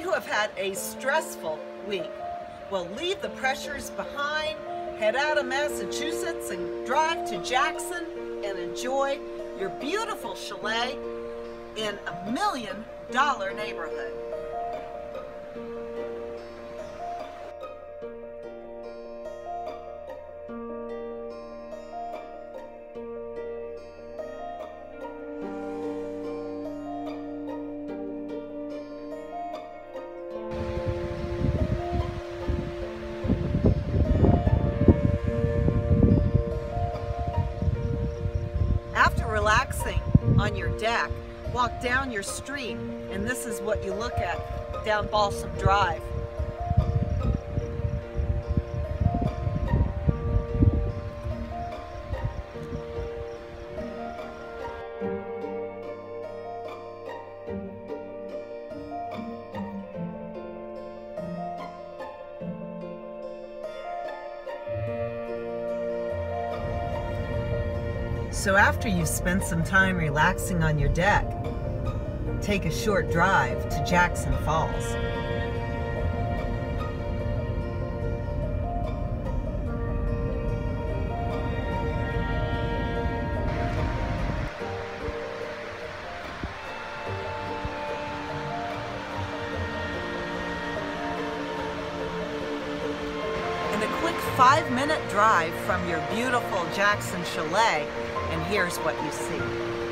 you have had a stressful week. Well, leave the pressures behind, head out of Massachusetts and drive to Jackson and enjoy your beautiful chalet in a $1 million neighborhood. After relaxing on your deck, walk down your street, and this is what you look at down Balsam Drive. So after you've spent some time relaxing on your deck, take a short drive to Jackson Falls. And a quick 5-minute drive from your beautiful Jackson Chalet, and here's what you see.